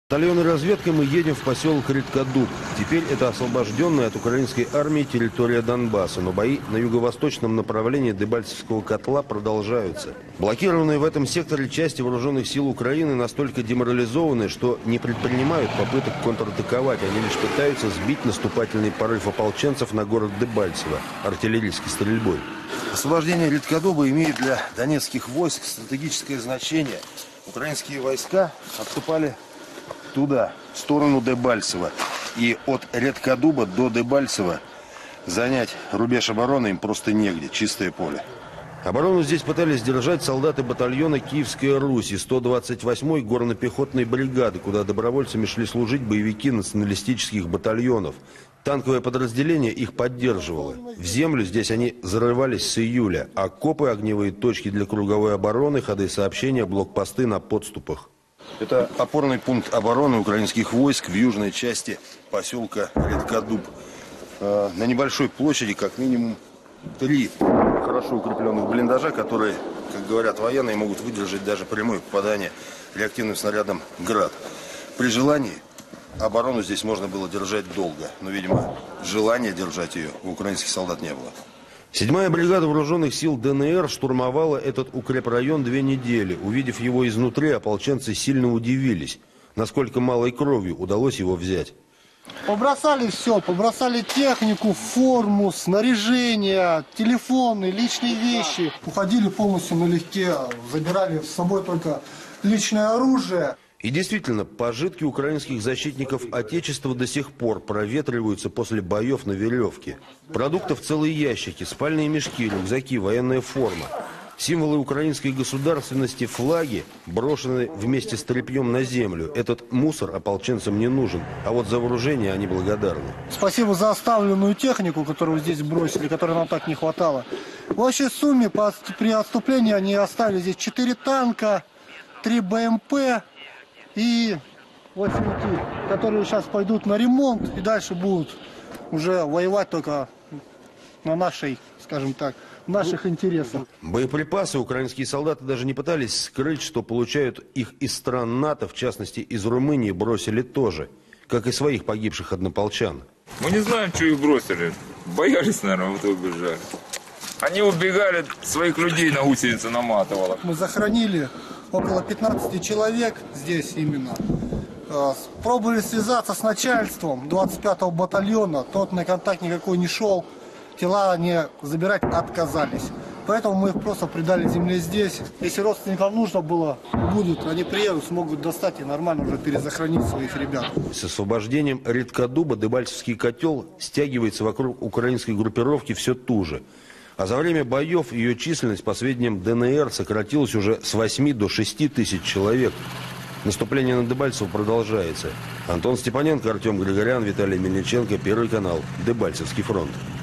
Батальонной разведкой мы едем в поселок Редкодуб. Теперь это освобожденная от украинской армии территория Донбасса, но бои на юго-восточном направлении Дебальцевского котла продолжаются. Блокированные в этом секторе части вооруженных сил Украины настолько деморализованы, что не предпринимают попыток контратаковать. Они лишь пытаются сбить наступательный порыв ополченцев на город Дебальцево артиллерийской стрельбой. Освобождение Редкодуба имеет для донецких войск стратегическое значение. Украинские войска отступали туда, в сторону Дебальцева. И от Редкодуба до Дебальцева занять рубеж обороны им просто негде, чистое поле. Оборону здесь пытались держать солдаты батальона «Киевская Русь» и 128-й горно-пехотной бригады, куда добровольцами шли служить боевики националистических батальонов. Танковое подразделение их поддерживало. В землю здесь они зарывались с июля. Окопы, огневые точки для круговой обороны, ходы сообщения, блокпосты на подступах. Это опорный пункт обороны украинских войск в южной части поселка Редкодуб. На небольшой площади как минимум 3 хорошо укрепленных блиндажа, которые, как говорят военные, могут выдержать даже прямое попадание реактивным снарядом «Град». При желании оборону здесь можно было держать долго, но, видимо, желания держать ее у украинских солдат не было. 7-я бригада вооруженных сил ДНР штурмовала этот укрепрайон 2 недели. Увидев его изнутри, ополченцы сильно удивились, насколько малой кровью удалось его взять. Побросали все, побросали технику, форму, снаряжение, телефоны, личные вещи. Уходили полностью налегке, забирали с собой только личное оружие. И действительно, пожитки украинских защитников Отечества до сих пор проветриваются после боев на веревке. Продуктов целые ящики, спальные мешки, рюкзаки, военная форма. Символы украинской государственности, флаги, брошены вместе с тряпьем на землю. Этот мусор ополченцам не нужен, а вот за вооружение они благодарны. Спасибо за оставленную технику, которую здесь бросили, которой нам так не хватало. В общей сумме при отступлении они оставили здесь 4 танка, 3 БМП и вот эти, которые сейчас пойдут на ремонт и дальше будут уже воевать только на нашей, скажем так, наших интересах. Боеприпасы украинские солдаты даже не пытались скрыть, что получают их из стран НАТО, в частности из Румынии, бросили тоже, как и своих погибших однополчан. Мы не знаем, что их бросили. Боялись, наверное, вот убежали. Они убегали, своих людей на гусеницы наматывало. Мы захоронили около 15 человек здесь именно. Пробовали связаться с начальством 25-го батальона, тот на контакт никакой не шел. Тела они забирать отказались. Поэтому мы их просто придали земле здесь. Если родственникам нужно было, будут, они приедут, смогут достать и нормально уже перезахоронить своих ребят. С освобождением Редкодуба Дебальцевский котел стягивается вокруг украинской группировки все туже. А за время боев ее численность, по сведениям ДНР, сократилась уже с 8 до 6 тысяч человек. Наступление на Дебальцево продолжается. Антон Степаненко, Артем Григорян, Виталий Мельниченко, Первый канал, Дебальцевский фронт.